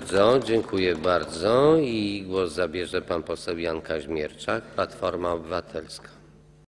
Dziękuję bardzo. I głos zabierze pan poseł Jan Kaźmierczak, Platforma Obywatelska.